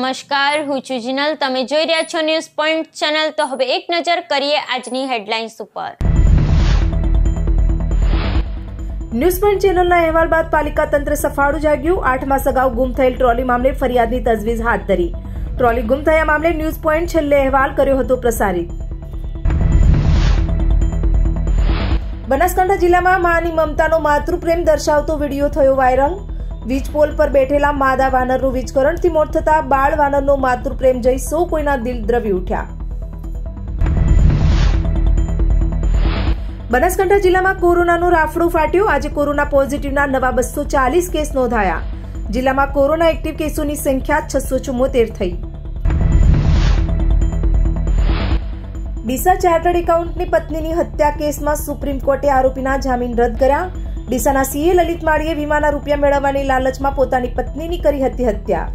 નમસ્કાર, હું છું જીનલ. તમે જોઈ રહ્યા છો ન્યૂઝ પોઈન્ટ ચેનલ. તો હવે એક નજર કરીએ આજની હેડલાઇન્સ ઉપર. ન્યૂઝ પોઈન્ટ ચેનલના અહેવાલ બાદ પાલિકા તંત્ર સફાળું જાગ્યું. 8 માસ અગાઉ ગુમ થયેલ ટ્રોલી મામલે ફરિયાદની તજવીજ હાથ ધરી. ટ્રોલી ગુમ થયા મામલે ન્યૂઝ પોઈન્ટ છેલ્લે અહેવાલ કર્યો હતો પ્રસારિત. બનાસકાંઠા જિલ્લામાં માની મમતાનો માતૃપ્રેમ દર્શાવતો વિડીયો થયો વાયરલ. વીજ પોલ પર બેઠેલા માદા વાનરનું વીજ કરંટથી મોત થતા બાળ વાનરનો માતૃપ્રેમ જઈ સૌ કોઈના દિલ દ્રવી ઉઠ્યા. બનાસકાંઠા જિલ્લામાં કોરોનાનું રાફડું ફાટ્યું. આજે કોરોના પોઝિટિવના નવા 240 કેસ નોંધાયા. જિલ્લામાં કોરોના એક્ટિવ કેસોની સંખ્યા 674 થઈ. ડીસા ચાર્ટર્ડ એકાઉન્ટની પત્નીની હત્યા કેસમાં સુપ્રીમ કોર્ટે આરોપીના જામીન રદ કર્યા. ડીસાના સીએ લલિત માળીએ વીમાના રૂપિયા મેળવવાની લાલચમાં પોતાની પત્નીની કરી હતી હત્યા.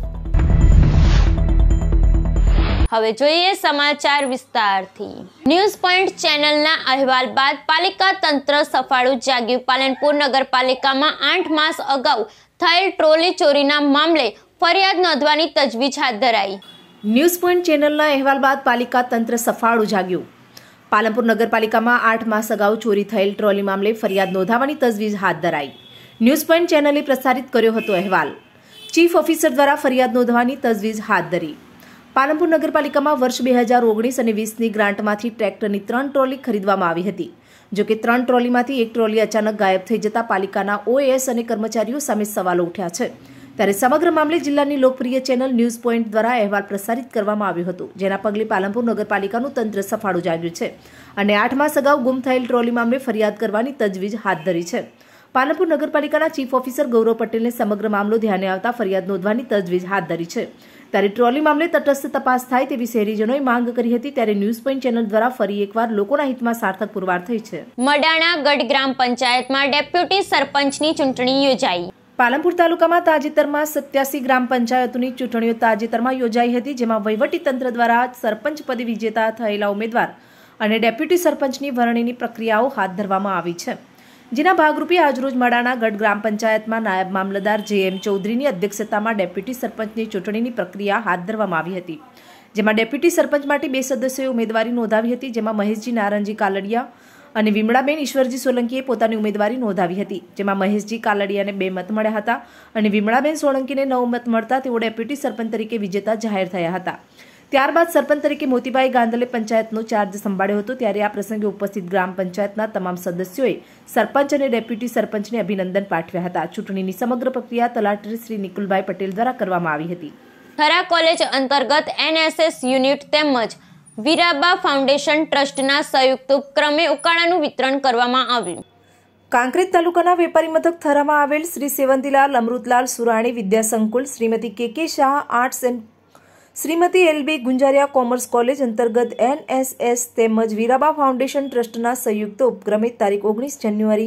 હવે જોઈએ સમાચાર વિસ્તારથી. ન્યૂઝ પોઈન્ટ ચેનલના અહેવાલ બાદ પાલિકા તંત્ર સફાળું જાગ્યું. પાલનપુર નગરપાલિકામાં 8 માસ અગાઉ થયેલ ટ્રોલી ચોરીના મામલે ફરિયાદ નોંધવાની તજવીજ હાથ ધરાઈ. ન્યૂઝ પોઈન્ટ ચેનલના અહેવાલ બાદ પાલિકા તંત્ર સફાળું જાગ્યું. પાલનપુર નગરપાલિકામાં 8 માસ અગાઉ ચોરી થયેલ ટ્રોલી મામલે ફરિયાદ નોંધાવવાની તજવીજ હાથ ધરાઈ. ન્યૂઝ પોઈન્ટ ચેનલે પ્રસારિત કર્યો હતો અહેવાલ. ચીફ ઓફિસર દ્વારા ફરિયાદ નોંધવાની તજવીજ હાથ ધરી. પાલનપુર નગરપાલિકામાં વર્ષ 2019 અને 20ની ગ્રાન્ટમાંથી ટ્રેક્ટરની 3 ટ્રોલી ખરીદવામાં આવી હતી. જોકે 3 ટ્રોલીમાંથી એક ટ્રોલી અચાનક ગાયબ થઈ જતા પાલિકાના ઓએસ અને કર્મચારીઓ સામે સવાલો ઉઠ્યા છે. ત્યારે સમગ્ર મામલે જિલ્લાની લોકપ્રિય ચેનલ ન્યૂઝ પોઈન્ટ દ્વારા અહેવાલ પ્રસારિત કરવામાં આવ્યો હતો. જેના પગલે પાલનપુર નગરપાલિકાનું તંત્ર સફાળું જાગ્યું છે અને 8 માસ અગાઉ ગુમ થયેલ ટ્રોલી મામલે ફરિયાદ કરવાની તજવીજ હાથ ધરી છે. પાલનપુર નગરપાલિકાના ચીફ ઓફિસર ગૌરવ પટેલને સમગ્ર મામલો ધ્યાને આવતા ફરિયાદ નોંધવાની તજવીજ હાથ ધરી છે. ત્યારે ટ્રોલી મામલે તટસ્થ તપાસ થાય તેવી શહેરીજનોએ માંગ કરી હતી. ત્યારે ન્યૂઝ પોઈન્ટ ચેનલ દ્વારા ફરી એકવાર લોકોના હિતમાં સાર્થક પુરવાર થઈ છે. મડાણા ગઢ ગ્રામ પંચાયતમાં ડેપ્યુટી સરપંચની ચૂંટણી યોજાઈ. પાલનપુર તાલુકામાં તાજેતરમાં 87 ગ્રામ પંચાયતોની ચૂંટણીઓ તાજેતરમાં યોજાઈ હતી. જેમાં વહીવટીતંત્ર દ્વારા સરપંચ પદે વિજેતા થયેલા ઉમેદવાર અને ડેપ્યુટી સરપંચની વરણીની પ્રક્રિયાઓ હાથ ધરવામાં આવી છે. જેના ભાગરૂપે આજરોજ મડાણા ગઢ ગ્રામ પંચાયતમાં નાયબ મામલતદાર જે.એમ. ચૌધરીની અધ્યક્ષતામાં ડેપ્યુટી સરપંચની ચૂંટણીની પ્રક્રિયા હાથ ધરવામાં આવી હતી. જેમાં ડેપ્યુટી સરપંચ માટે 2 સદસ્યોએ ઉમેદવારી નોંધાવી હતી. જેમાં મહેશજી નારણજી કાલડિયા અને વિમળાબેન ઈશ્વરજી સોલંકીએ પોતાની ઉમેદવારી નોંધાવી હતી. જેમાં મહેશજી કાલડિયાને 2 મત મળ્યા હતા અને વિમળાબેન સોલંકીને 9 મત મળતા તેઓ ડેપ્યુટી સરપંચ તરીકે વિજેતા જાહેર થયા હતા. ત્યારબાદ સરપંચ તરીકે મોતીભાઈ ગાંધલે પંચાયતનો ચાર્જ સંભાળ્યો હતો. ત્યારે આ પ્રસંગે ઉપસ્થિત ગ્રામ પંચાયતના તમામ સદસ્યોએ સરપંચ અને ડેપ્યુટી સરપંચને અભિનંદન પાઠવ્યા હતા. ચૂંટણીની સમગ્ર પ્રક્રિયા તલાટી શ્રી નિકુલભાઈ પટેલ દ્વારા કરવામાં આવી હતી. થરા કોલેજ અંતર્ગત એનએસએસ યુનિટ તેમજ વીરાબા ફાઉન્ડેશન ટ્રસ્ટના સંયુક્ત ઉપક્રમે ઉકાળાનું વિતરણ કરવામાં આવ્યું. કાંકરેજ તાલુકાના વેપારી મથક થરામાં આવેલ શ્રી સેવંતીલાલ અમૃતલાલ સુરાણી વિદ્યાસંકુલ, Shrimati K Shah arts and Shrimati LB Gunjariya commerce college અંતર્ગત એનએસએસ તેમજ વીરાબા ફાઉન્ડેશન ટ્રસ્ટના સંયુક્ત ઉપક્રમે તારીખ 19 જાન્યુઆરી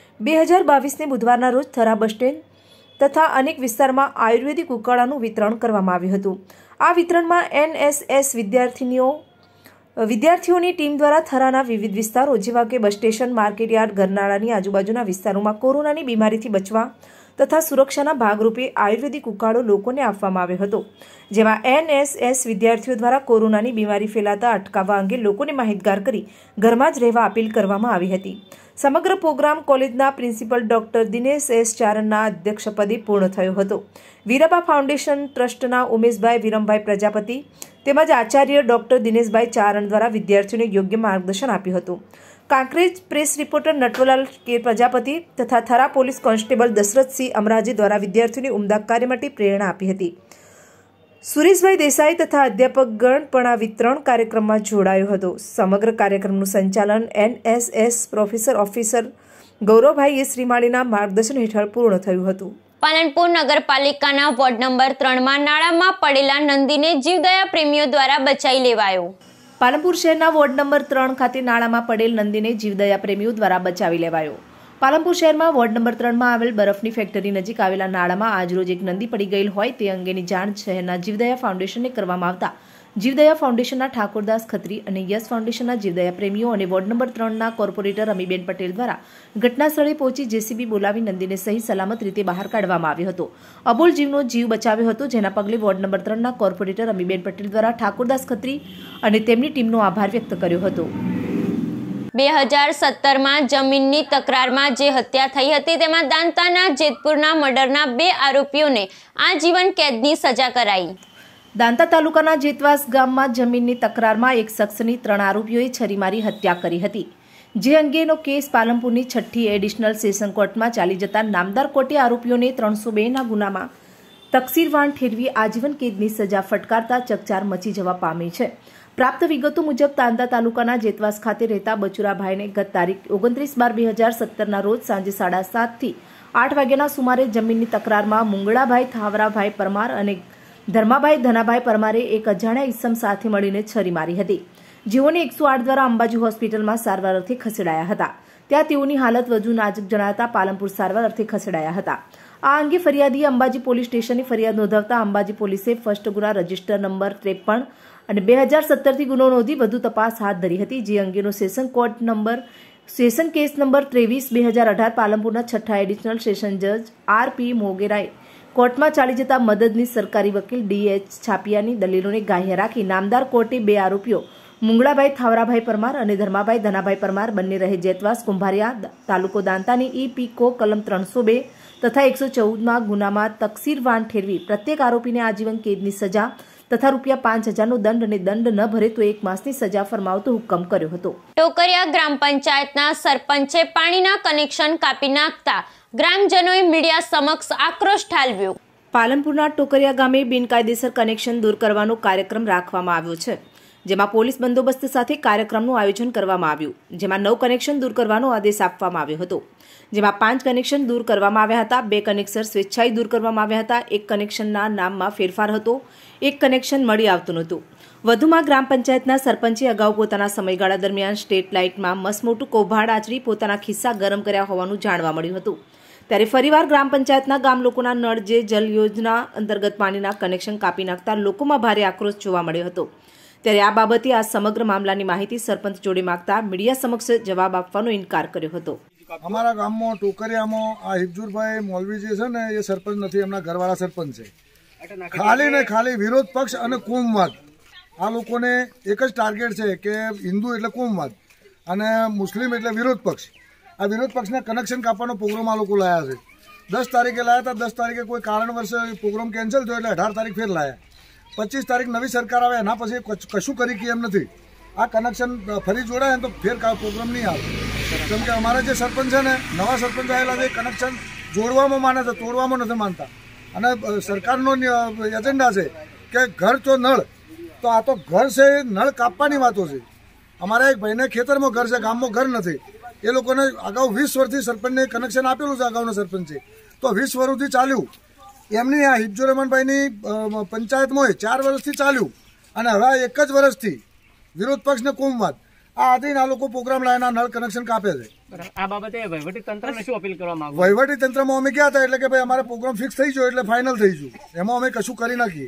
2022ને બુધવારના રોજ થરા બસ સ્ટેન્ડ તથા અનેક વિસ્તારમાં આયુર્વેદિક ઉકાળાનું વિતરણ કરવામાં આવ્યું હતું. આ વિતરણમાં એનએસએસ વિદ્યાર્થીઓની ટીમ દ્વારા થરાના વિવિધ વિસ્તારો જેવા કે બસ સ્ટેશન, માર્કેટયાર્ડ, ગરનાળાની આજુબાજુના વિસ્તારોમાં કોરોનાની બીમારીથી બચવા તથા સુરક્ષાના ભાગરૂપે આયુર્વેદિક ઉકાળો લોકોને આપવામાં આવ્યો હતો. જેમાં એનએસએસ વિદ્યાર્થીઓ દ્વારા કોરોનાની બીમારી ફેલાતા અટકાવવા અંગે લોકોને માહિતગાર કરી ઘરમાં જ રહેવા અપીલ કરવામાં આવી હતી. સમગ્ર પ્રોગ્રામ કોલેજના પ્રિન્સિપલ ડોક્ટર દિનેશ એસ ચારણના અધ્યક્ષપદે પૂર્ણ થયો હતો. વીરાબા ફાઉન્ડેશન ટ્રસ્ટના ઉમેશભાઈ વિરમભાઈ પ્રજાપતિ તેમજ આચાર્ય ડોક્ટર દિનેશભાઈ ચારણ દ્વારા વિદ્યાર્થીઓને યોગ્ય માર્ગદર્શન આપ્યું હતું. Kankrej press reporter Natwarlal K Prajapati તથા થરા પોલીસ કોન્સ્ટેબલ દશરથસિંહ અમરાજી દ્વારા વિદ્યાર્થીઓને ઉમદા કાર્ય માટે પ્રેરણા આપી હતી. સુરેશભાઈ દેસાઈ તથા અધ્યાપકગણ પણ આ વિતરણ કાર્યક્રમમાં જોડાયો હતો. સમગ્ર કાર્યક્રમનું સંચાલન એનએસએસ પ્રોફેસર ઓફિસર ગૌરવભાઈ શ્રીમાળીના માર્ગદર્શન હેઠળ પૂર્ણ થયું હતું. પાલનપુર નગરપાલિકાના વોર્ડ નંબર 3માં નાળામાં પડેલા નંદીને જીવદયા પ્રેમીઓ દ્વારા બચાવી લેવાયો. પાલનપુર શહેરના વોર્ડ નંબર 3 ખાતે નાળામાં પડેલ નંદીને જીવદયા પ્રેમીઓ દ્વારા બચાવી લેવાયો. પાલનપુર શહેરમાં વોર્ડ નંબર 3માં આવેલ બરફની ફેક્ટરી નજીક આવેલા નાળામાં આજરોજ એક નંદી પડી ગયેલ હોય તે અંગેની જાણ શહેરના જીવદયા ફાઉન્ડેશનને કરવામાં આવતા જીવદયા ફાઉન્ડેશનના ઠાકોરદાસ ખત્રી અને યસ ફાઉન્ડેશનના જીવદયા પ્રેમીઓ અને વોર્ડ નંબર 3ના કોર્પોરેટર અમીબેન પટેલ દ્વારા ઘટના સ્થળે પહોંચી જેસીબી બોલાવી નંદીને સહી સલામત રીતે બહાર કાઢવામાં આવ્યો હતો. અબોલ જીવનો જીવ બચાવ્યો હતો, જેના પગલે વોર્ડ નંબર 3ના કોર્પોરેટર અમીબેન પટેલ દ્વારા ઠાકોરદાસ ખત્રી અને તેમની ટીમનો આભાર વ્યક્ત કર્યો હતો. 2017માં જમીનની તકરારમાં જે હત્યા થઈ હતી તેમાં દાંતાના જેતપુરના મર્ડરના 2 આરોપીઓને આજીવન કેદની સજા કરાઈ. દાંતા તાલુકાના જેતવાસ ગામમાં જમીનની તકરારમાં એક શખ્સની 3 આરોપીઓએ છરી મારી હત્યા કરી હતી. જે અંગેનો કેસ પાલનપુરની 6ઠ્ઠી એડિશનલ સેશન કોર્ટમાં ચાલી જતા નામદાર કોર્ટે આરોપીઓને 302ના ગુનામાં તકસીરવાન ઠેરવી આજીવન કેદની સજા ફટકારતા ચકચાર મચી જવા પામી છે. પ્રાપ્ત વિગતો મુજબ દાંતા તાલુકાના જેતવાસ ખાતે રહેતા બચુરાભાઈને ગત તારીખ 29/12/2017ના રોજ સાંજે 7:30 થી 8 વાગ્યાના સુમારે જમીનની તકરારમાં મુંગળાભાઈ થાવરાભાઈ પરમાર અને ધર્માભાઈ ધનાભાઈ પરમારે એક અજાણ્યા ઈસમ સાથે મળીને છરી મારી હતી, જેઓને 108 દ્વારા અંબાજી હોસ્પિટલમાં સારવાર અર્થે ખસેડાયા હતા. ત્યાં તેઓની હાલત વધુ નાજુક જણાતા પાલનપુર સારવાર અર્થે ખસેડાયા હતા. આ અંગે ફરિયાદીએ અંબાજી પોલીસ સ્ટેશનની ફરિયાદ નોંધાવતા અંબાજી પોલીસે ફર્સ્ટ ગુના રજિસ્ટર નંબર 53 અને 2017થી ગુનો નોંધી વધુ તપાસ હાથ ધરી હતી. જે અંગેનો સેશન કેસ નંબર 23/2018 પાલનપુરના 6ઠ્ઠા એડિશનલ સેશન જજ આર.પી. મોગેરાએ કોર્ટમાં ચાલી જતા મદદની સરકારી વકીલ ડી.એચ. છાપિયાની દલીલોને ગ્રાહ્ય રાખી નામદાર કોર્ટે 2 આરોપીઓ મુંગળાભાઈ થાવરાભાઈ પરમાર અને ધર્માભાઈ ધનાભાઈ પરમાર બંને રહે જેતવાસ કુંભારિયા તાલુકો દાંતાની ઈ.પીકો કલમ 302 તથા 114માં ગુનામાં તકસીરવાન ઠેરવી પ્રત્યેક આરોપીને આજીવન કેદની સજા તથા ₹5000નો દંડ અને દંડ ન ભરે તો 1 માસની સજા ફરમાવતો હુકમ કર્યો હતો. ટોકરિયા ગ્રામ પંચાયતના સરપંચે પાણીના કનેક્શન કાપી નાખતા ગ્રામજનોએ મીડિયા સમક્ષ આક્રોશ ઠાલવ્યો. પાલનપુરના ટોકરિયા ગામે બિનકાયદેસર કનેક્શન દૂર કરવાનો કાર્યક્રમ રાખવામાં આવ્યો છે, જેમાં પોલીસ બંદોબસ્ત સાથે કાર્યક્રમનું આયોજન કરવામાં આવ્યું. જેમાં 9 કનેક્શન દૂર કરવાનો આદેશ આપવામાં આવ્યો હતો, જેમાં 5 કનેક્શન દૂર કરવામાં આવ્યા હતા, 2 કનેક્શન સ્વેચ્છાએ દૂર કરવામાં આવ્યા હતા, 1 કનેક્શનના નામમાં ફેરફાર હતો, 1 કનેક્શન મળી આવતું નહોતું. વધુમાં ગ્રામ પંચાયતના સરપંચે અગાઉ પોતાના સમયગાળા દરમિયાન સ્ટ્રીટ લાઇટમાં મસમોટું કૌભાંડ આચરી પોતાના ખિસ્સા ગરમ કર્યા હોવાનું જાણવા મળ્યું હતું. ત્યારે ફરીવાર ગ્રામ પંચાયતના ગામ લોકોના નળ જે જલ યોજના અંતર્ગત પાણીના કનેક્શન કાપી નાખતા લોકોમાં ભારે આક્રોશ જોવા મળ્યો હતો. ત્યારે આ બાબતે આ સમગ્ર મામલાની માહિતી સરપંચ જોડે માંગતા મીડિયા સમક્ષ જવાબ આપવાનો ઇનકાર કર્યો હતો. અમારા ગામમાં ટોકરિયામાં આ હિબજુરભાઈ મોલવી જે છે ને એ સરપંચ નથી, એમના ઘરવાળા સરપંચ છે. ખાલી ને ખાલી વિરોધ પક્ષ અને કોમવાદ, આ લોકોને એક જ ટાર્ગેટ છે કે હિન્દુ એટલે કોમવાદ અને મુસ્લિમ એટલે વિરોધ પક્ષ. આ વિરોધ પક્ષના કનેક્શન કાપવાનો પ્રોગ્રામ આ લોકો લાયા છે. 10 તારીખે લાયા હતા, 10 તારીખે કોઈ કારણવશ પ્રોગ્રામ કેન્સલ થયો એટલે 18 તારીખ ફેર લાયા. 25 તારીખ નવી સરકાર આવે એના પછી કશું કરી કે એમ નથી. આ કનેક્શન ફરી જોડાય તો ફેર પ્રોગ્રામ નહીં આવે. કેમ કે અમારા જે સરપંચ છે ને, નવા સરપંચ આવેલા છે, કનેક્શન જોડવામાં માને છે, તોડવામાં નથી માનતા. અને સરકારનો એજન્ડા છે કે ઘર તો નળ, તો આ તો ઘર છે, નળ કાપવાની વાતો છે. અમારા એક ભાઈને ખેતરમાં ઘર છે, ગામમાં ઘર નથી. એ લોકોને અગાઉ 20 વર્ષથી સરપંચને કનેક્શન આપેલું છે, અગાઉના સરપંચે, તો 20 વર્ષથી ચાલ્યું. એમની આ હિબજુ રહેમાનભાઈની પંચાયતમાં 4 વર્ષથી ચાલ્યું અને હવે 1 જ વર્ષથી વિરોધ પક્ષને કોમવાદ આ આધીન આ લોકો પ્રોગ્રામ લાવીને નળ કનેક્શન કાપે છે. આ બાબતે વહીવટી તંત્રને શું અપીલ કરવા માંગો? વહીવટી તંત્રમાં અમે ગયા હતા એટલે કે ભાઈ અમારે પ્રોગ્રામ ફિક્સ થઈ ગયો એટલે ફાઇનલ થઈ ગયું, એમાં અમે કશું કરી નાખીએ.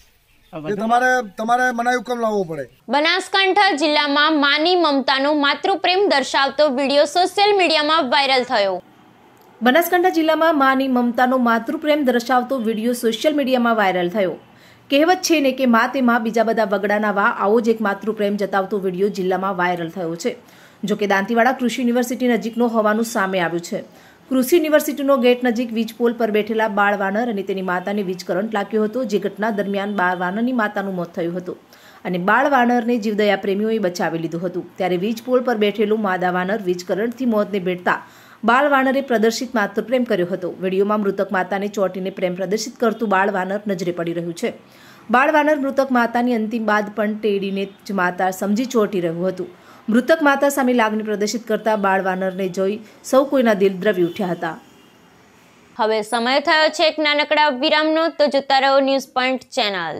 તમારે મનાઈ હુકમ લાવવો પડે. બનાસકાંઠા જિલ્લામાં માની મમતાનો માતૃપ્રેમ દર્શાવતો વિડીયો સોશિયલ મીડિયામાં વાયરલ થયો. બનાસકાંઠા જિલ્લામાં માની મમતાનો માતૃપ્રેમ દર્શાવતો વિડીયો સોશિયલ મીડિયામાં વાયરલ થયો. કહેવત છે ને કે મા તે માં બીજા બધા વગડાના વા, આવો જ એક માતૃપ્રેમ જતાવતો વિડીયો જિલ્લામાં વાયરલ થયો છે. જોકે દાંતીવાડા કૃષિ યુનિવર્સિટી નજીકનો હોવાનું સામે આવ્યું છે. કૃષિ યુનિવર્સિટીનો ગેટ નજીક વીજ પોલ પર બેઠેલા બાળ વાનર અને તેની માતાને વીજ કરંટ લાગ્યો હતો. જે ઘટના દરમિયાન બાળ વાનરની માતાનું મોત થયું હતું અને બાળ વાનરને જીવદયા પ્રેમીઓએ બચાવી લીધું હતું. ત્યારે વીજ પોલ પર બેઠેલું માદા વાનર વીજ કરંટથી મોતને ભેટતા બાળ વાનરે પ્રદર્શિત માતૃપ્રેમ કર્યો હતો. વિડીયોમાં મૃતક માતાને ચોંટીને પ્રેમ પ્રદર્શિત કરતું બાળ વાનર નજરે પડી રહ્યું છે. બાળ વાનર મૃતક માતાની અંતિમ બાદ પણ ટેડીને જ માતા સમજી ચોંટી રહ્યું હતું. મૃતક માતા સામે લાગણી પ્રદર્શિત કરતા બાળ વાનરને જોઈ સૌ કોઈના દિલ દ્રવી ઉઠ્યા હતા. હવે સમય થયો છે એક નાનકડા વિરામનો, તો જોતા રહો ન્યૂઝ પોઈન્ટ ચેનલ.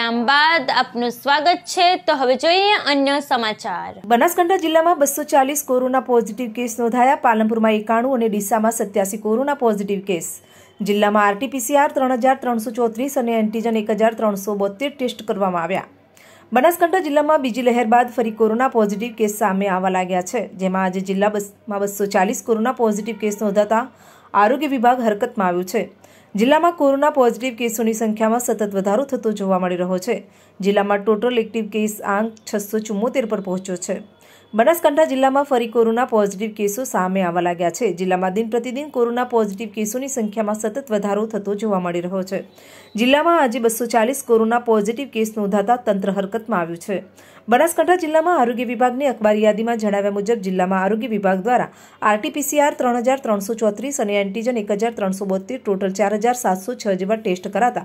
વિરામ બાદ આપનું સ્વાગત છે તો હવે જોઈએ અન્ય સમાચાર। બનાસકાંઠા જિલ્લામાં 240 કોરોના પોઝિટિવ કેસ નોંધાયા। પાલનપુરમાં 91 અને ડીસામાં 87 કોરોના પોઝિટિવ કેસ। જિલ્લામાં આરટીપીસીઆર 3334 અને એન્ટીજન 1372 ટેસ્ટ કરવામાં આવ્યા। બનાસકાંઠા જિલ્લામાં બીજી લહેર બાદ ફરી કોરોના પોઝિટિવ કેસ સામે આવવા લાગ્યા છે, જેમાં આજે જિલ્લામાં 240 કોરોના પોઝિટિવ કેસ નોંધાતા આરોગ્ય વિભાગ હરકતમાં આવ્યું છે। જિલ્લામાં કોરોના પોઝિટિવ કેસોની સંખ્યામાં સતત વધારો થતો જોવા મળી રહ્યો છે। જિલ્લામાં ટોટલ એક્ટિવ કેસ આંક 674 પર પહોંચ્યો છે। બનાસકાંઠા જિલ્લામાં ફરી કોરોના પોઝિટિવ કેસો સામે આવવા લાગ્યા છે। જિલ્લામાં દિન પ્રતિદિન કોરોના પોઝિટિવ કેસોની સંખ્યામાં સતત વધારો થતો જોવા મળી રહ્યો છે। જિલ્લામાં આજે 240 કોરોના પોઝિટિવ કેસ નોંધાતા તંત્ર હરકતમાં આવ્યું છે। બનાસકાંઠા જિલ્લામાં આરોગ્ય વિભાગની અખબારી યાદીમાં જણાવ્યા મુજબ જિલ્લામાં આરોગ્ય વિભાગ દ્વારા આરટીપીસીઆર 3334 અને એન્ટીજન 1372 ટોટલ 4706 જેવા ટેસ્ટ કરાતા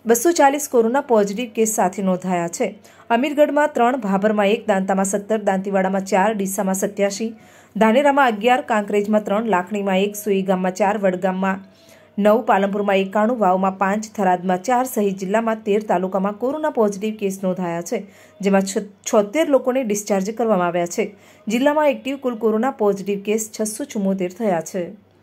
240 કોરોના પોઝિટિવ કેસ સાથે નોંધાયા છે। અમીરગઢમાં 3, ભાભરમાં 1, દાંતામાં 17, દાંતીવાડામાં 4, ડીસામાં 87, ધાનેરામાં 11, કાંકરેજમાં 3, લાખણીમાં 1, સુઈગામમાં 4, વડગામમાં 9, પાલનપુરમાં 91, વાવમાં 5, થરાદમાં 4 સહિત જિલ્લામાં 13 તાલુકામાં કોરોના પોઝિટિવ કેસ નોંધાયા છે, જેમાં 76 લોકોને ડિસ્ચાર્જ કરવામાં આવ્યા છે। જિલ્લામાં એક્ટિવ કુલ કોરોના પોઝિટિવ કેસ 674 થયા છે।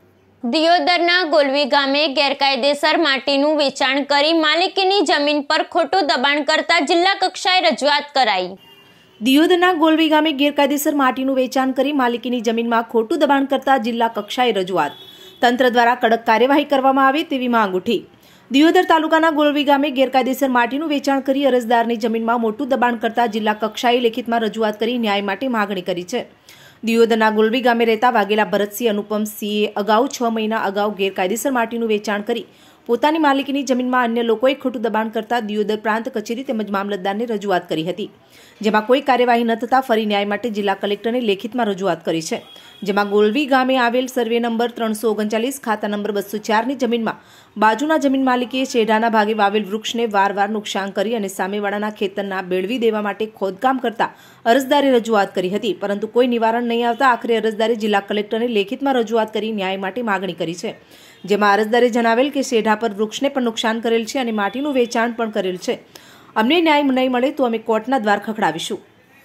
દિયોદરના ગોલવી ગામે ગેરકાયદેસર માટીનું વેચાણ કરી માલિકીની જમીન પર ખોટું દબાણ કરતા જિલ્લા કક્ષાએ રજૂઆત કરાઈ। દિયોદરના ગોલવી ગામે ગેરકાયદેસર માટીનું વેચાણ કરી માલિકીની જમીનમાં ખોટું દબાણ કરતા જિલ્લા કક્ષાએ રજૂઆત। તંત્ર દ્વારા કડક કાર્યવાહી કરવામાં આવે તેવી માંગ ઉઠી। દિયોદર તાલુકાના ગોલવી ગામે ગેરકાયદેસર માટીનું વેચાણ કરી અરજદારની જમીનમાં મોટું દબાણ કરતા જિલ્લા કક્ષાએ લેખિતમાં રજૂઆત કરી ન્યાય માટે માગણી કરી છે। દિયોદરના ગોલવી ગામે રહેતા વાઘેલા ભરતસિંહ અનુપમસિંહે અગાઉ 6 મહિના અગાઉ ગેરકાયદેસર માટીનું વેચાણ કરી પોતાની માલિકીની જમીનમાં અન્ય લોકોએ ખોટું દબાણ કરતા દિયોદર પ્રાંત કચેરી તેમજ મામલતદારને રજૂઆત કરી હતી, જેમાં કોઈ કાર્યવાહી ન થતાં ફરી ન્યાય માટે જિલ્લા કલેક્ટરને લેખિતમાં રજૂઆત કરી છે। જેમાં ગોલવી ગામે આવેલ સર્વે નંબર 339 ખાતા નંબર 204ની જમીનમાં બાજુના જમીન માલિકીએ શેઢાના ભાગે વાવેલ વૃક્ષને વારવાર નુકસાન કરી અને સામેવાળાના ખેતરના બેળવી દેવા માટે ખોદકામ કરતા અરજદારે રજૂઆત કરી હતી, પરંતુ કોઈ નિવારણ નહીં આવતા આખરે અરજદારે જિલ્લા કલેક્ટરને લેખિતમાં રજૂઆત કરી ન્યાય માટે માગણી કરી છે। જેમાં અરજદારે જણાવેલ કે શેઢા પર વૃક્ષને પણ નુકસાન કરેલ છે અને માટીનું વેચાણ પણ કરેલ છે। અમને ન્યાય નહીં મળે તો અમે કોર્ટના દ્વાર ખખડાવીશું।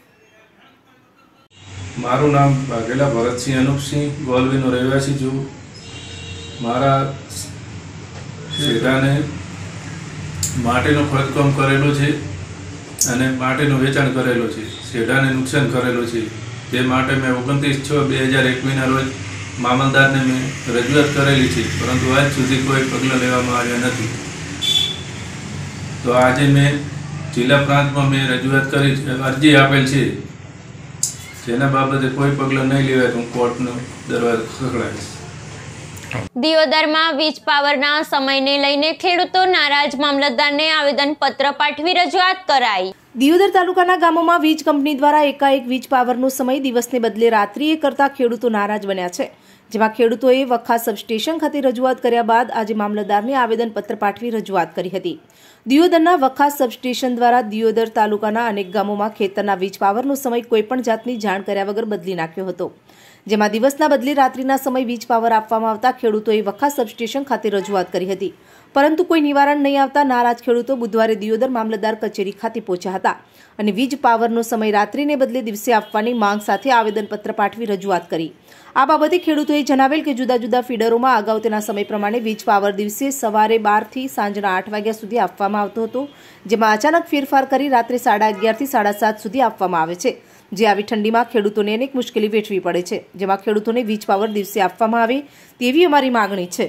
મારું નામ વાઘેલા ભરતસિંહ અનુપસિંહ, ગોલવીનો રહેવાસી છું। મારા શેઢાને માટીનું ખોદકામ કરેલું છે અને માટીનું વેચાણ કરેલું છે, શેઢાને નુકસાન કરેલું છે। તે માટે મેં 29/6/2021ના રોજ મામલતદારને મેં રજૂઆત કરેલી છે, પરંતુ આજ સુધી કોઈ પગલાં લેવામાં આવ્યા નથી। તો આજે મેં જિલ્લા પ્રાંતમાં મેં રજૂઆત કરી અરજી આપેલ છે, જેના બાબતે કોઈ પગલાં નહીં લેવાય તો હું કોર્ટનો દરવાજો ખખડાવીશ। દિયોદરમાં વીજ પાવરના સમયને લઈને ખેડૂતો નારાજ, મામલતદારને આવેદનપત્ર પાઠવી રજૂઆત કરાઈ। દિયોદર તાલુકાના ગામોમાં વીજ કંપની દ્વારા એકાએક વીજ પાવરનો સમય દિવસને બદલે રાત્રિએ કરતા ખેડૂતો નારાજ બન્યા છે, જેમાં ખેડૂતોએ વખા સબસ્ટેશન ખાતે રજૂઆત કર્યા બાદ આજે મામલતદારને આવેદનપત્ર પાઠવી રજૂઆત કરી હતી। દિયોદરના વખા સબસ્ટેશન દ્વારા દિયોદર તાલુકાના અનેક ગામોમાં ખેતરના વીજ પાવરનો સમય કોઈપણ જાતની જાણ કર્યા વગર બદલી નાખ્યો હતો, જેમાં દિવસના બદલે રાત્રિના સમય વીજ પાવર આપવામાં આવતા ખેડૂતોએ વખા સબસ્ટેશન ખાતે રજૂઆત કરી હતી, પરંતુ કોઈ નિવારણ નહીં આવતા નારાજ ખેડૂતો બુધવારે દિયોદર મામલતદાર કચેરી ખાતે પહોંચ્યા હતા અને વીજ પાવરનો સમય રાત્રિને બદલે દિવસે આપવાની માંગ સાથે આવેદનપત્ર પાઠવી રજૂઆત કરી। આ બાબતે ખેડૂતોએ જણાવેલ કે જુદા જુદા ફીડરોમાં અગાઉ તેના સમય પ્રમાણે વીજ પાવર દિવસે સવારે 12 થી સાંજના 8 વાગ્યા સુધી આપવામાં આવતો હતો, જેમાં અચાનક ફેરફાર કરી રાત્રે 11:30 થી 7:30 સુધી આપવામાં આવે છે, જે આવી ઠંડીમાં ખેડૂતોને અનેક મુશ્કેલી વેઠવી પડે છે। જેમાં ખેડૂતોને વીજ પાવર દિવસે આપવામાં આવે તેવી અમારી માંગણી છે।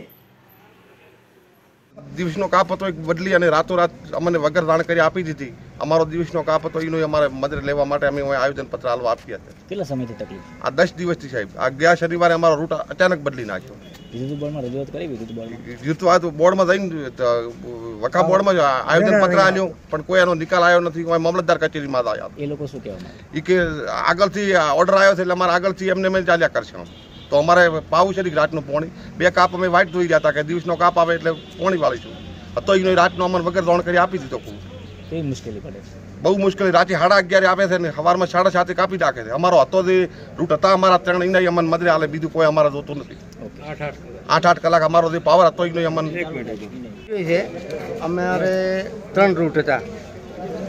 દિવસનો કાપ હતો એક બદલી અને રાતોરાત અમને વગર જાણ કરી આપી દીધી। અમારો દિવસનો કાપ હતો એનો અમારે મદદ લેવા માટે અમે આવેદનપત્ર આલવા આપ્યા હતા। કેટલા સમયથી તકલીફ? આ 10 દિવસથી સાહેબ। આ ગયા શનિવારે અમારો રૂટ અચાનક બદલી નાખ્યો। વિદ્યુત બોર્ડમાં રજૂઆત કરી? વિદ્યુત બોર્ડમાં જઈને વખા બોર્ડમાં આવેદનપત્ર આલ્યો, પણ કોઈ એનો નિકાલ આવ્યો નથી। મામલતદાર કચેરીમાં આવ્યા। એ લોકો શું કહેવા માંગે? એ કે આગળથી ઓર્ડર આવ્યો છે એટલે અમારે આગળથી એમને ચાલ્યા કરશે। તો અમારે પાવું છે રાતનું પોણી 2 કાપ અમે વાઇટ ધોઈ ગયા હતા કે દિવસનો કાપ આવે એટલે પોણી વાળીશું, તો એનો રાતનો અમને વગર જાણ કરી આપી દીધો। કેવી મુશ્કેલી પડે છે? બહુ મુશ્કેલી। રાતે 11:30 આપે છે ને સવારમાં 7:30 કાપી નાખે છે। અમારો હતો જે રૂટ હતા અમારા 3 ઇનાઈ અમને મદરે હાલે, બીજું કોઈ અમારે જોતું નથી। 8 કલાક અમારો જે પાવર હતો એનો અમને અમારે 3 રૂટ હતા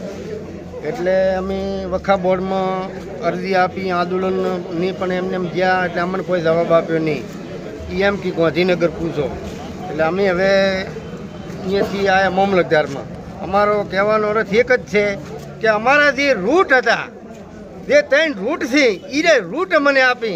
એટલે અમે વખા બોર્ડમાં અરજી આપી, આંદોલનની પણ એમને એમ ગયા એટલે અમને કોઈ જવાબ આપ્યો નહીં. એમ કે ગાંધીનગર પૂછો. એટલે અમે હવે અહીંયાથી આવ્યા મામલતદારમાં. અમારો કહેવાનો અર્થ એક જ છે કે અમારા જે રૂટ હતા, જે 3 રૂટ છે એ રૂટ અમને આપી.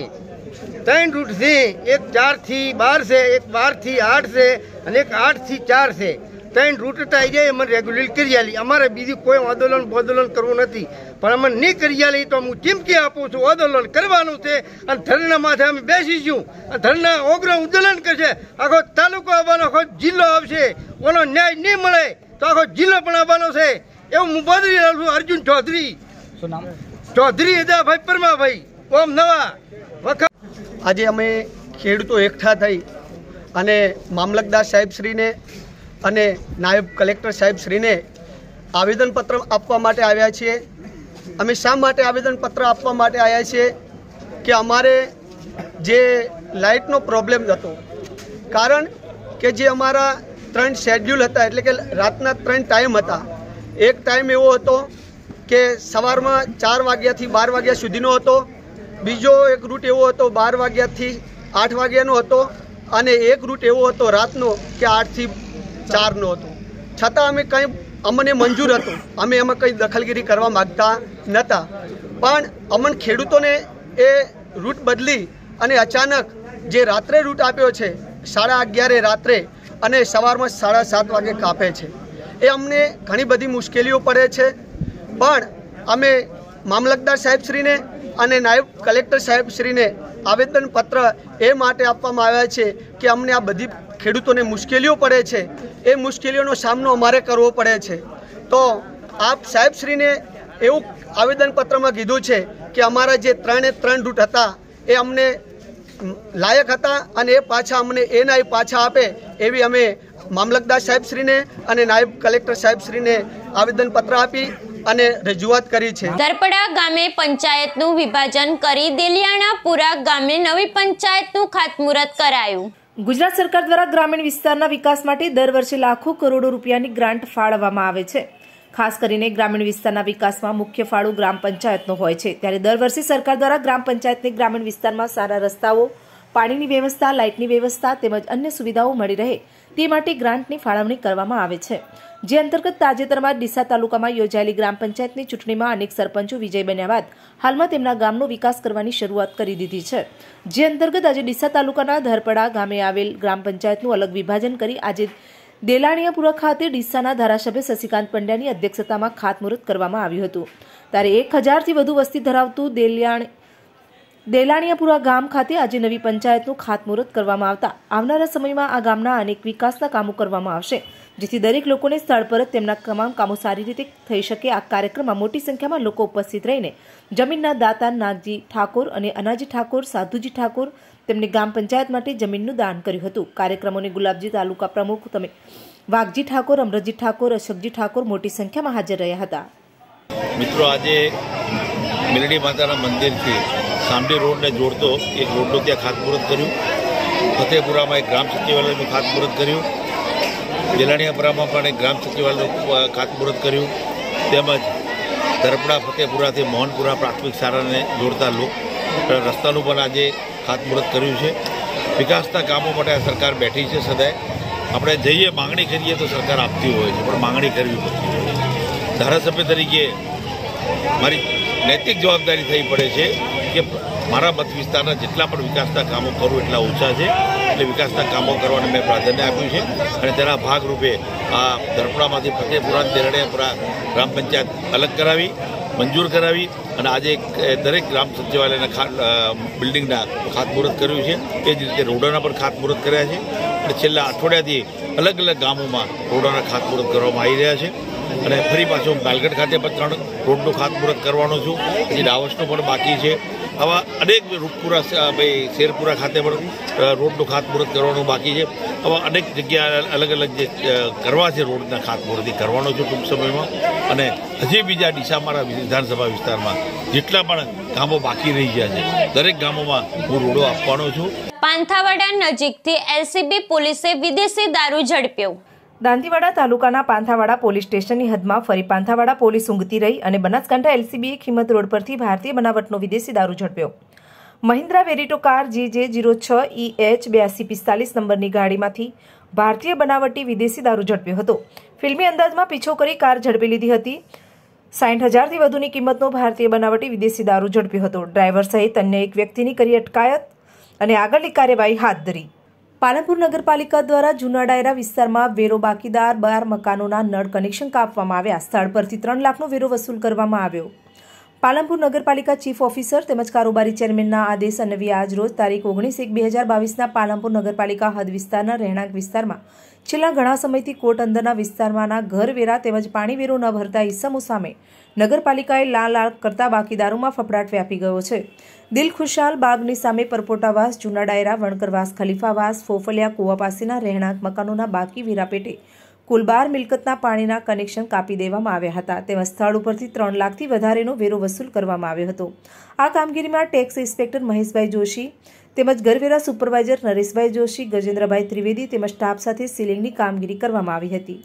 3 રૂટ છે, એક 4 થી 12 છે, એક 12 થી 8 છે અને એક 8 થી 4 છે. 3 રૂટ હતા એ અમને રેગ્યુલર કરી આલી. અમારે બીજું કોઈ આંદોલન કરવું નથી, પણ અમને નહીં કરી આલી તો હું ચીમકી આપું છું. આંદોલન કરવાનું છે અને ધરના માથે અમે બેસીશું અને ધરના ઓગ્ર આંદોલન કરશે. આખો તાલુકો આવવાનો, આખો જિલ્લો આવશે. ઓનો ન્યાય નહીં મળે તો આખો જિલ્લો પણ આવવાનો છે. એવું હું બોલી રહ્યો છું. અર્જુન ચૌધરી. શું નામ? ચૌધરી હદાભાઈ પરમાભાઈ ઓમ નવા વખત. આજે અમે ખેડૂતો એકઠા થઈ અને મામલતદાર સાહેબશ્રીને અને નાયબ કલેક્ટર સાહેબશ્રીને આવેદનપત્ર આપવા માટે આવ્યા છીએ. અમે શા માટે આવેદનપત્ર આપવા માટે આવ્યા છીએ કે અમારે જે લાઇટનો પ્રોબ્લેમ હતો, કારણ કે જે અમારા 3 શેડ્યુલ હતા, એટલે કે રાતના 3 ટાઈમ હતા. એક ટાઈમ એવો હતો કે સવારમાં 4 વાગ્યાથી 12 વાગ્યા સુધીનો હતો. બીજો એક રૂટ એવો હતો 12 વાગ્યાથી 8 વાગ્યાનો હતો અને એક રૂટ એવો હતો રાતનો કે 8 થી 4નો હતો. છતાં અમે કંઈ અમને મંજૂર હતું, અમે એમાં કંઈ દખલગીરી કરવા માગતા નહોતા. પણ અમને ખેડૂતોને એ રૂટ બદલી અને અચાનક જે રાત્રે રૂટ આપ્યો છે 11:30 રાત્રે અને સવારમાં 7:30 વાગે કાપે છે, એ અમને ઘણી બધી મુશ્કેલીઓ પડે છે. પણ અમે મામલતદાર સાહેબશ્રીને અને નાયબ કલેક્ટર સાહેબશ્રીને આવેદનપત્ર એ માટે આપવામાં આવ્યા છે કે અમને આ બધી ખેડૂતોને મુશ્કેલીઓ પડે છે, એ મુશ્કેલીઓનો સામનો અમારે કરવો પડે છે. તો આપ સાહેબશ્રીને એવું આવેદનપત્રમાં કીધું છે કે અમારા જે 3 રૂટ હતા એ અમને લાયક હતા અને એ પાછા અમને એના પાછા આપે એવી અમે મામલતદાર સાહેબશ્રીને અને નાયબ કલેક્ટર સાહેબશ્રીને આવેદનપત્ર આપી અને રજૂઆત કરી છે. ધરપડા ગામે પંચાયતનું વિભાજન કરી દેલિયાણાપુરા ગામે નવી પંચાયતનું ખાતમુહૂર્ત કરાયું. ગુજરાત સરકાર દ્વારા ગ્રામીણ વિસ્તારના વિકાસ માટે દર વર્ષે લાખો કરોડો રૂપિયાની ગ્રાન્ટ ફાળવવામાં આવે છે. ખાસ કરીને ગ્રામીણ વિસ્તારના વિકાસમાં મુખ્ય ફાળો ગ્રામ પંચાયતનો હોય છે. ત્યારે દર વર્ષે સરકાર દ્વારા ગ્રામ પંચાયતને ગ્રામીણ વિસ્તારમાં સારા રસ્તાઓ, પાણીની વ્યવસ્થા, લાઇટની વ્યવસ્થા તેમજ અન્ય સુવિધાઓ મળી રહે તે માટે ગ્રાન્ટની ફાળવણી કરવામાં આવે છે. જે અંતર્ગત તાજેતરમાં ડીસા તાલુકામાં યોજાયેલી ગ્રામ પંચાયતની ચૂંટણીમાં અનેક સરપંચો વિજય બન્યા બાદ હાલમાં તેમના ગામનો વિકાસ કરવાની શરૂઆત કરી દીધી છે. જે અંતર્ગત આજે ડીસા તાલુકાના ધરપડા ગામે આવેલ ગ્રામ પંચાયતનું અલગ વિભાજન કરી આજે દેલાણીયાપુરા ખાતે ડીસાના ધારાસભ્ય શશિકાંત પંડ્યાની અધ્યક્ષતામાં ખાતમુહૂર્ત કરવામાં આવ્યું હતું. ત્યારે 1000થી વધુ વસ્તી ધરાવતું દેલાણીયાપુરા ગામ ખાતે આજે નવી પંચાયતનું ખાતમુહૂર્ત કરવામાં આવતા આવનારા સમયમાં આ ગામના અનેક વિકાસના કામો કરવામાં આવશે, જેથી દરેક લોકોને સ્થળ પર જ તેમના તમામ કામો સારી રીતે થઈ શકે. આ કાર્યક્રમમાં મોટી સંખ્યામાં લોકો ઉપસ્થિત રહીને જમીનના દાતા નાગજી ઠાકોર અને અનાજી ઠાકોર, સાધુજી ઠાકોર તેમને ગ્રામ પંચાયત માટે જમીનનું દાન કર્યું હતું. કાર્યક્રમોને ગુલાબજી તાલુકા પ્રમુખ વાઘજી ઠાકોર, અમરતજી ઠાકોર, અશોકજી ઠાકોર મોટી સંખ્યામાં હાજર રહ્યા હતા. મિત્રો, આજે મેલડી માતાના મંદિરથી સામડી રોડને જોડતો એક રોડનું ત્યાં ખાતમુહૂર્ત કર્યું. ફતેપુરામાં એક ગ્રામ સચિવાલયનું ખાતમુહૂર્ત કર્યું. દેલાણીયાપુરામાં પણ એક ગ્રામ સચિવાલયનું ખાતમુહૂર્ત કર્યું. તેમજ ધરપડા ફતેપુરાથી મોહનપુરા પ્રાથમિક શાળાને જોડતા રસ્તાનું પણ આજે ખાતમુહૂર્ત કર્યું છે. વિકાસના કામો માટે આ સરકાર બેઠી છે. સદાય આપણે જઈએ માંગણી કરીએ તો સરકાર આપતી હોય છે, પણ માંગણી કરવી પડતી હોય. ધારાસભ્ય તરીકે મારી નૈતિક જવાબદારી થઈ પડે છે કે મારા મત વિસ્તારના જેટલા પણ વિકાસના કામો કરું એટલા ઓછા છે, એટલે વિકાસના કામો કરવાને મેં પ્રાધાન્ય આપ્યું છે. અને તેના ભાગરૂપે આ ધરપડામાંથી ફતેપુરા દેલાણીયાપુરા ગ્રામ પંચાયત અલગ કરાવી, મંજૂર કરાવી અને આજે દરેક ગ્રામ સચિવાલયના બિલ્ડિંગના ખાતમુહૂર્ત કર્યું છે. એ જ રીતે રોડોના પણ ખાતમુહૂર્ત કર્યા છે. અને છેલ્લા અઠવાડિયાથી અલગ અલગ ગામોમાં રોડોના ખાતમુહૂર્ત કરવામાં આવી રહ્યા છે. અને ફરી પાછો ગાલગઢ ખાતે પણ 3 રોડનું ખાતમુહૂર્ત કરવાનો છું. હજી ડાવસનું પણ બાકી છે. આવા અનેક રૂપપુરા શેરપુરા ખાતે પણ રોડનું ખાતમુહૂર્ત કરવાનું બાકી છે. આવા અનેક જગ્યા અલગ અલગ જે કરવા છે રોડના ખાતમુહૂર્ત કરવાનો છું ટૂંક સમયમાં. અને હજી બીજા ડીસા મારા વિધાનસભા વિસ્તારમાં જેટલા પણ ગામો બાકી રહી ગયા છે દરેક ગામોમાં હું રોડો આપવાનો છું. પાંથાવાડા નજીકથી એલસીબી પોલીસે વિદેશી દારૂ ઝડપ્યો. દાંતીવાડા તાલુકાના પાંથાવાડા પોલીસ સ્ટેશનની હદમાં ફરી પાંથાવાડા પોલીસ ઊંઘતી રહી અને બનાસકાંઠા એલસીબીએ ખીમત રોડ પરથી ભારતીય બનાવટનો વિદેશી દારૂ ઝડપ્યો. મહિન્દ્રા વેરિટો કાર JJ03EH 8245 નંબરની ગાડીમાંથી ભારતીય બનાવટી વિદેશી દારૂ ઝડપ્યો હતો. ફિલ્મી અંદાજમાં પીછો કરી કાર ઝડપી લીધી હતી. 60,000થી વધુની કિંમતનો ભારતીય બનાવટી વિદેશી દારૂ ઝડપ્યો હતો. ડ્રાઈવર સહિત અન્ય એક વ્યક્તિની કરી અટકાયત અને આગળની કાર્યવાહી હાથ ધરી. પાલનપુર નગરપાલિકા દ્વારા જૂના ડાયરા વિસ્તારમાં વેરો બાકીદાર 12 મકાનોના નળ કનેક્શન કાપવામાં આવ્યા. સ્થળ પરથી 3 લાખનો વેરો વસૂલ કરવામાં આવ્યો. પાલનપુર નગરપાલિકા ચીફ ઓફિસર તેમજ કારોબારી ચેરમેનના આદેશ અન્વયે આજ રોજ તારીખ 19/1/2022ના પાલનપુર નગરપાલિકા હદ વિસ્તારના રહેણાંક વિસ્તારમાં છેલ્લા ઘણા સમયથી કોટ અંદરના વિસ્તારમાંના ઘરવેરા તેમજ પાણી વેરો ન ભરતા ઇસમો સામે નગરપાલિકાએ લાલ કરતા બાકીદારોમાં ફફડાટ વ્યાપી ગયો છે. દિલ ખુશાલ બાગની સામે પરપોટાવાસ, જૂના ડાયરા, વણકરવાસ, ખલીફાવાસ, ફોફલિયા કુવા પાસેના રહેણાંક મકાનોના બાકી વેરા પેટે કુલ 12 મિલકતના પાણીના કનેક્શન કાપી દેવામાં આવ્યા હતા. તેમજ સ્થળ ઉપરથી 3 લાખથી વધારેનો વેરો વસૂલ કરવામાં આવ્યો હતો. આ કામગીરીમાં ટેક્સ ઇન્સ્પેક્ટર મહેશભાઈ જોશી તેમજ ઘરવેરા સુપરવાઇઝર નરેશભાઈ જોશી, ગજેન્દ્રભાઈ ત્રિવેદી તેમજ સ્ટાફ સાથે સીલિંગની કામગીરી કરવામાં આવી હતી.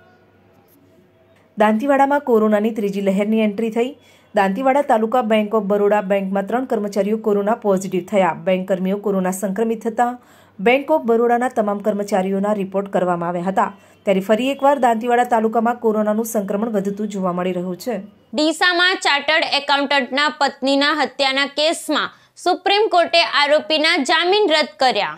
દાંતીવાડામાં કોરોનાની ત્રીજી લહેરની એન્ટ્રી થઈ. દાંતીવાડા તાલુકા બેંક ઓફ બરોડા બેંકમાં 3 કર્મચારીઓ કોરોના પોઝિટિવ થયા. બેંક કર્મીઓ કોરોના સંક્રમિત થતા બેંક ઓફ બરોડાના તમામ કર્મચારીઓના રિપોર્ટ કરવામાં આવ્યા હતા. ત્યારે ફરી એકવાર દાંતીવાડા તાલુકામાં કોરોનાનું સંક્રમણ વધતું જોવા મળી રહ્યું છે. ડીસામાં ચાર્ટર્ડ એકાઉન્ટન્ટના પત્નીના હત્યાના કેસમાં સુપ્રીમ કોર્ટે આરોપીના જામીન રદ કર્યા.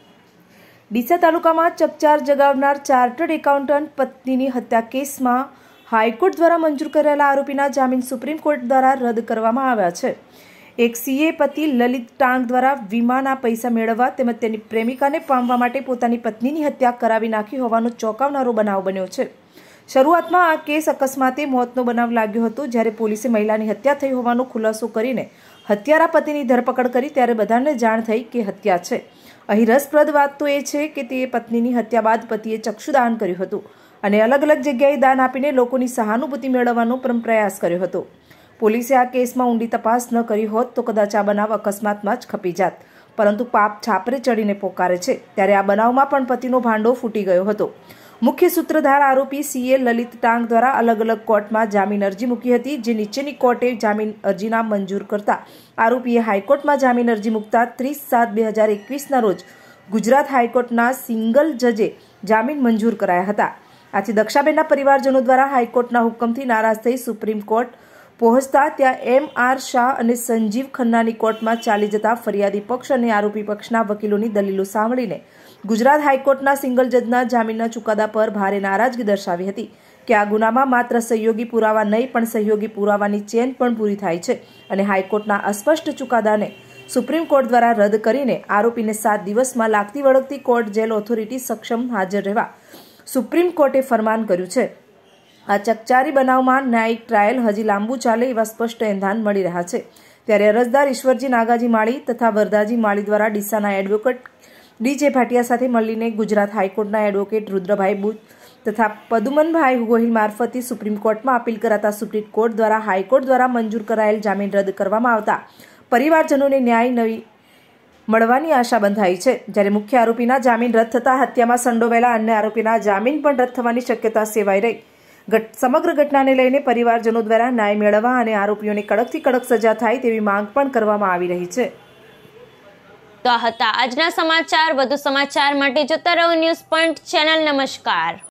ડીસા તાલુકામાં ચકચાર જગાવનાર ચાર્ટર્ડ એકાઉન્ટન્ટ પત્નીની હત્યા કેસમાં હાઈકોર્ટ દ્વારા મંજૂર કરેલા આરોપીના જામીન સુપ્રીમ કોર્ટ દ્વારા રદ કરવામાં આવ્યા છે. એક CA પતિ લલિત ટાંગ દ્વારા વીમાના પૈસા મેળવવા તેમજ તેની પ્રેમિકાને પામવા માટે પોતાની પત્નીની હત્યા કરાવી નાખી હોવાનો ચોંકાવનારો બનાવ બન્યો છે. શરૂઆતમાં આ કેસ અકસ્માતે મોતનો બનાવ લાગ્યો હતો. જ્યારે પોલીસે મહિલાની હત્યા થઈ હોવાનો ખુલાસો કરીને હત્યારા પતિની ધરપકડ કરી ત્યારે બધાને જાણ થઈ કે હત્યા છે. અહીં રસપ્રદ વાત તો એ છે કે તે પત્નીની હત્યા બાદ પતિએ ચક્ષુદાન કર્યું હતું અને અલગ અલગ જગ્યાએ દાન આપીને લોકોની સહાનુભૂતિ મેળવવાનો પ્રયાસ કર્યો હતો. પોલીસે આ કેસમાં ઊંડી તપાસ ન કરી હોત તો કદાચ આ બનાવ અકસ્માતમાં જ ખપી જાત. પરંતુ પાપ છાપરે ચડીને પોકારે છે. ત્યારે આ બનાવમાં પણ પતિનો ભાંડો ફૂટી ગયો હતો. મુખ્ય સૂત્રધાર આરોપી CA લલિત ટાંગ દ્વારા અલગ અલગ કોર્ટમાં જામીન અરજી મૂકી હતી, જે નીચેની કોર્ટે જામીન અરજીના મંજૂર કરતા આરોપીએ હાઈકોર્ટમાં જામીન અરજી મૂકતા 30/7/2021ના રોજ ગુજરાત હાઈકોર્ટના સિંગલ જજે જામીન મંજૂર કરાયા હતા. આથી દક્ષાબેનના પરિવારજનો દ્વારા હાઈકોર્ટના હુકમથી નારાજ થઈ સુપ્રીમ કોર્ટ પહોંચતા ત્યાં MR શાહ અને સંજીવ ખન્નાની કોર્ટમાં ચાલી જતા ફરિયાદી પક્ષ અને આરોપી પક્ષના વકીલોની દલીલો સાંભળીને ગુજરાત હાઈકોર્ટના સિંગલ જજના જામીનના ચુકાદા પર ભારે નારાજગી દર્શાવી હતી કે આ ગુનામાં માત્ર સહયોગી પુરાવા નહીં પણ સહયોગી પુરાવાની ચેન પણ પૂરી થાય છે અને હાઈકોર્ટના અસ્પષ્ટ ચુકાદાને સુપ્રીમ કોર્ટ દ્વારા રદ કરીને આરોપીને 7 દિવસમાં લાગતી વળગતી કોર્ટ જેલ ઓથોરિટી સક્ષમ હાજર રહેવા સુપ્રીમ કોર્ટે ફરમાન કર્યું છે. આ ચકચારી બનાવમાં ન્યાયિક ટ્રાયલ હજી લાંબુ ચાલે એવા સ્પષ્ટ એંધાન મળી રહ્યા છે. ત્યારે અરજદાર ઈશ્વરજી નાગાજી માળી તથા વરદાજી માળી દ્વારા ડીસાના એડવોકેટ DJ ભાટિયા સાથે મળીને ગુજરાત હાઈકોર્ટના એડવોકેટ રુદ્રભાઈ બુચ તથા પદુમનભાઈ ગોહિલ મારફતે સુપ્રીમ કોર્ટમાં અપીલ કરાતા સુપ્રીમ કોર્ટ દ્વારા હાઈકોર્ટ દ્વારા મંજૂર કરાયેલ જામીન રદ કરવામાં આવતા પરિવારજનોને ન્યાય મળવાની આશા બંધાઈ છે. જ્યારે મુખ્ય આરોપીના જામીન રદ થતા હત્યામાં સંડોવાયેલા અન્ય આરોપીના જામીન પણ રદ થવાની શક્યતા સેવાઈ રહી. સમગ્ર ઘટનાને લઈને પરિવારજનો દ્વારા ન્યાય મેળવવા અને આરોપીઓને કડકથી કડક સજા થાય તેવી માંગ પણ કરવામાં આવી રહી છે. તો હતા આજના સમાચાર. વધુ સમાચાર માટે જોતા રહો ન્યૂઝ પોઈન્ટ ચેનલ. નમસ્કાર.